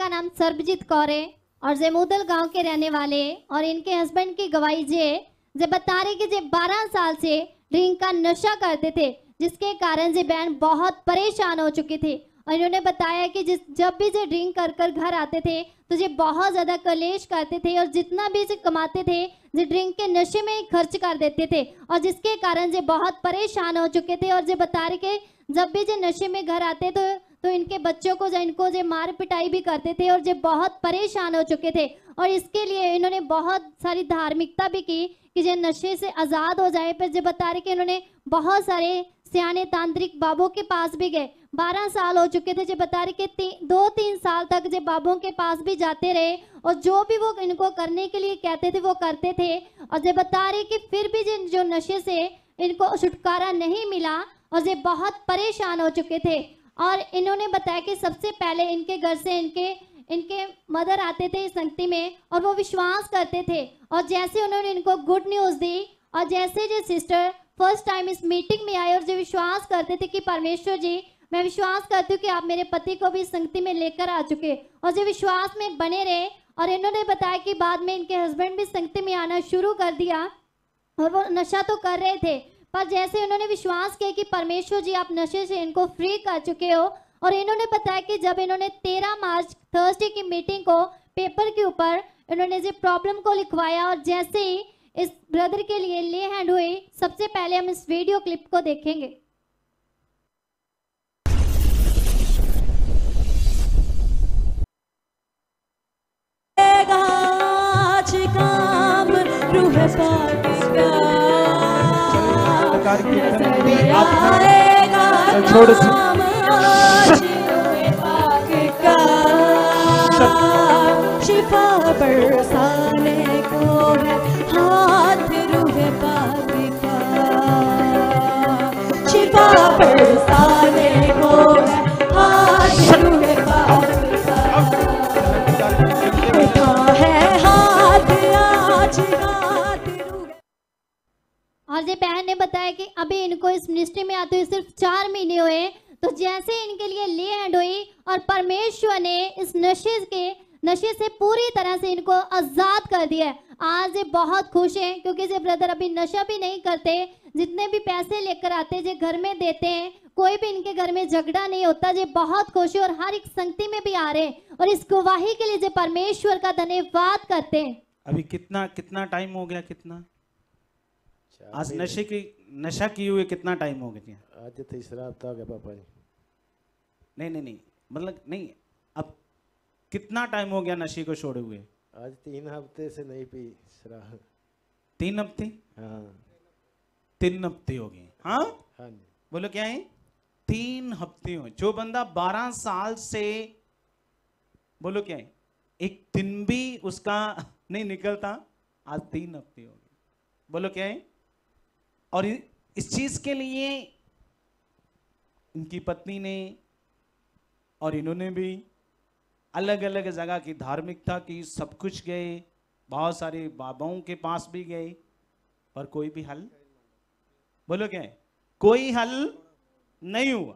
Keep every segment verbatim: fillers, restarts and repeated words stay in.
नाम सर्बजीत कौर है और जेमूदल गांव के रहने वाले, और इनके हस्बैंड की गवाही जे जे बता रहे कि जे बारह साल से ड्रिंक का नशा करते थे, जिसके कारण जे बहन बहुत परेशान हो चुकी थी। और इन्होंने बताया कि जिस जब भी जे ड्रिंक कर कर घर आते थे तो जे बहुत ज़्यादा कलेश करते थे और जितना भी जे कमाते थे जे ड्रिंक के नशे में ही खर्च कर देते थे, और जिसके कारण जे बहुत परेशान हो चुके थे। और जे बता रहे कि जब भी जे नशे में घर आते तो तो इनके बच्चों को जो इनको जो मार पिटाई भी करते थे और जो बहुत परेशान हो चुके थे। और इसके लिए इन्होंने बहुत सारी धार्मिकता भी की कि जो नशे से आज़ाद हो जाए। पर जो बता रहे कि इन्होंने बहुत सारे सियाने तांत्रिक बाबों के पास भी गए। बारह साल हो चुके थे। जो बता रहे कि ती, दो तीन साल तक जो बाबों के पास भी जाते रहे और जो भी वो इनको करने के लिए कहते थे वो करते थे। और जो बता रहे कि फिर भी जो जो नशे से इनको छुटकारा नहीं मिला और जो बहुत परेशान हो चुके थे। और इन्होंने बताया कि सबसे पहले इनके घर से इनके इनके मदर आते थे इस संगति में और वो विश्वास करते थे। और जैसे उन्होंने इनको गुड न्यूज़ दी और जैसे जो सिस्टर फर्स्ट टाइम इस मीटिंग में आए और जो विश्वास करते थे कि परमेश्वर जी, मैं विश्वास करती हूँ कि आप मेरे पति को भी इस संगति में लेकर आ चुके, और जो विश्वास में बने रहे। और इन्होंने बताया कि बाद में इनके हस्बैंड भी संगति में आना शुरू कर दिया और वो नशा तो कर रहे थे, पर जैसे उन्होंने विश्वास किया कि परमेश्वर जी आप नशे से इनको फ्री कर चुके हो। और इन्होंने बताया कि जब इन्होंने तेरह मार्च थर्सडे की मीटिंग को पेपर के ऊपर इन्होंने जो प्रॉब्लम को लिखवाया और जैसे ही इस ब्रदर के लिए ले हैंड हुए, सबसे पहले हम इस वीडियो क्लिप को देखेंगे। छोड़ शिफा बरसाने को है हाथ रूहे पाक का, शिफा बरसाने को है हाथ रूहे पाक का, है हाथ आज हाथ रूहे। और ये बहन ने बताया कि अभी इनको इस मिनिस्ट्री में आते हुए सिर्फ चार महीने हुए, तो जैसे इनके लिए ले हैंड हुई और परमेश्वर ने इस नशे के नशे से पूरी तरह से इनको आज़ाद कर दिया है। आज ये बहुत खुश हैं क्योंकि ये ब्रदर अभी नशा भी नहीं करते, जितने भी पैसे लेकर आते जो घर में देते हैं, कोई भी इनके घर में झगड़ा नहीं होता। ये बहुत खुश है और हर एक संगति में भी आ रहे हैं और इस गवाही के लिए जो परमेश्वर का धन्यवाद करते हैं। अभी कितना कितना टाइम हो गया? कितना आज नशे की नशा किए हुए कितना टाइम हो गया? आज तीसरा हफ्ता हो गया पापा जी। नहीं नहीं नहीं मतलब नहीं, अब कितना टाइम हो गया नशे को छोड़े हुए? आज तीन हफ्ते से नहीं पी शराब। तीन हफ्ते? हाँ तीन हफ्ते हो गए। हाँ हाँ बोलो क्या है? तीन हफ्ते हो। जो बंदा बारह साल से, बोलो क्या है, एक दिन भी उसका नहीं निकलता, आज तीन हफ्ते हो गए। बोलो क्या है? और इस चीज के लिए इनकी पत्नी ने और इन्होंने भी अलग अलग जगह की धार्मिकता की, सब कुछ गए, बहुत सारे बाबाओं के पास भी गए, पर कोई भी हल, बोलो क्या है, कोई हल नहीं हुआ।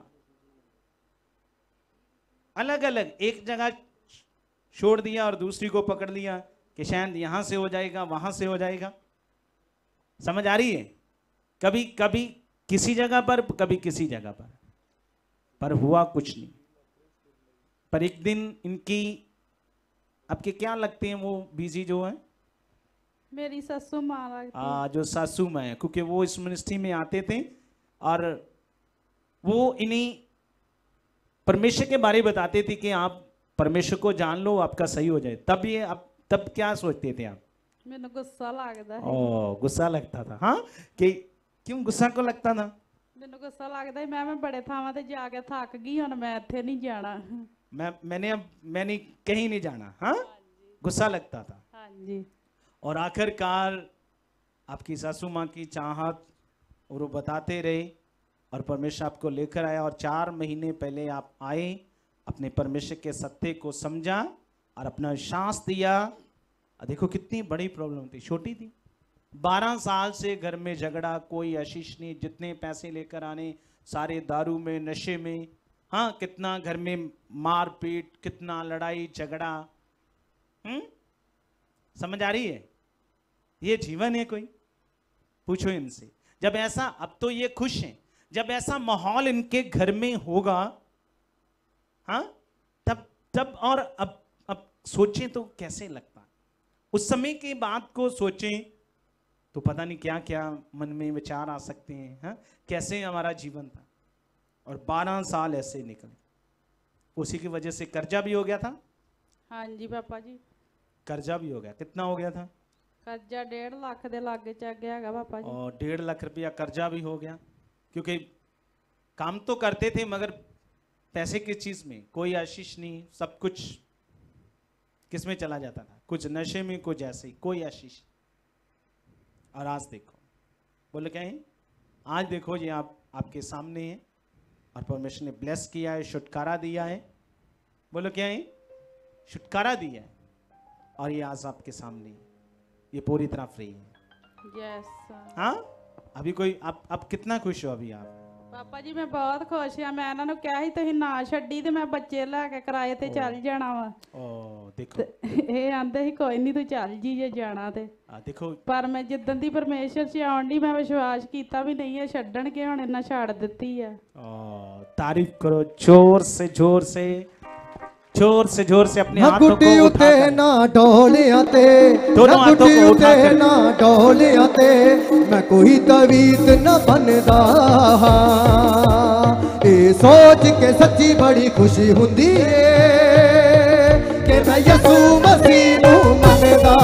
अलग अलग एक जगह छोड़ दिया और दूसरी को पकड़ लिया कि शायद यहां से हो जाएगा, वहां से हो जाएगा। समझ आ रही है? कभी कभी किसी जगह पर, कभी किसी जगह पर, पर हुआ कुछ नहीं। पर एक दिन इनकी, आपके क्या लगते हैं वो बीजी जो है? मेरी सासू माँ लगती आ, जो सासू माँ है, क्योंकि वो इस मिनिस्ट्री में आते थे और वो इन्हीं परमेश्वर के बारे में बताते थे कि आप परमेश्वर को जान लो, आपका सही हो जाए। तब ये आप तब क्या सोचते थे आप? मैंने गुस्सा लगता है। ओ गुस्सा लगता था। हाँ कि क्यों गुस्सा को लगता था? मैंने गुस्सा लगता है, मैं मैं बड़े थावां ते जाके थक गई, हुण मैं इत्थे नहीं जाना। मैं मैंने अब मैंने कहीं नहीं जाना। हाँ गुस्सा लगता था। हाँ जी। और आखिरकार आपकी सासू माँ की चाहत और वो बताते रहे और परमेश्वर आपको लेकर आया। और चार महीने पहले आप आए, अपने परमेश्वर के सत्य को समझा और अपना विश्वास दिया। देखो कितनी बड़ी प्रॉब्लम थी, छोटी थी। बारह साल से घर में झगड़ा, कोई आशीष नहीं, जितने पैसे लेकर आने सारे दारू में, नशे में। हाँ, कितना घर में मारपीट, कितना लड़ाई झगड़ा। हम्म समझ आ रही है? ये जीवन है कोई? पूछो इनसे। जब ऐसा, अब तो ये खुश हैं, जब ऐसा माहौल इनके घर में होगा, हाँ, तब तब और अब अब सोचें तो कैसे लगता। उस समय की बात को सोचें तो पता नहीं क्या क्या मन में विचार आ सकते हैं। हाँ, कैसे हमारा जीवन था और बारह साल ऐसे निकले। उसी की वजह से कर्जा भी हो गया था। हाँ जी पापा जी, कर्जा भी हो गया। कितना हो गया था? कर्जा डेढ़ लाख दे लागे चल गया हैगा पापा जी। और डेढ़ लाख रुपया कर्जा भी हो गया, क्योंकि काम तो करते थे मगर पैसे किस चीज में? कोई आशीष नहीं, सब कुछ किस में चला जाता था? कुछ नशे में, कुछ ऐसे ही, कोई आशीष। और आज देखो, बोले क्या है? आज देखो ये आप आपके सामने है और परमेश्वर ने ब्लेस किया है, छुटकारा दिया है। बोलो क्या है? छुटकारा दिया है और ये आज आपके सामने है, ये पूरी तरह फ्री है। यस हाँ, अभी कोई आप आप कितना खुश हो अभी आप? पापा जी मैं बहुत खुश हाँ। मैं इन्हां नूं कहा ਸੀ ਤੁਸੀਂ ਨਾ ਛੱਡੀ ਤੇ ਮੈਂ ਬੱਚੇ ਲੈ ਕੇ ਕਿਰਾਏ ਤੇ ਚੱਲ ਜਾਣਾ ਵਾ। ओ देखो, ਇਹ ਆਂਦੇ ਸੀ ਕੋਈ ਨਹੀਂ ਤੂੰ ਚੱਲ ਜੀ ਜੇ ਜਾਣਾ ਤੇ। आ, देखो ਪਰ ਮੈਂ ਜਿੱਦਣ ਦੀ ਪਰਮੇਸ਼ਰ 'ਚ ਆਉਣ ਦੀ ਮੈਂ ਵਿਸ਼ਵਾਸ ਕੀਤਾ ਵੀ ਨਹੀਂ ਇਹ ਛੱਡਣਗੇ, ਹੁਣ ਇਹਨਾਂ ਛੱਡ ਦਿੱਤੀ ਆ। ओ, तारीफ करो जोर से, जोर से, जोर से, जोर से अपने हाथों गुड्डी को उते उठाकर। ना डोलिया ते, दोनों हाथों गुड्डी को उते उठाकर। ना डोलिया ते, मैं कोई तवीत न बनदा। ये सोच के सच्ची बड़ी खुशी हुंदी है कि मैं यसू मसीह नूं मनदा।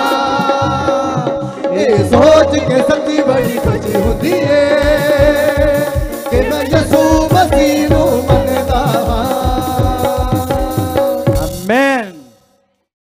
ये सोच के सच्ची बड़ी खुशी हुंदी है कि मैं यसू मसीह नूं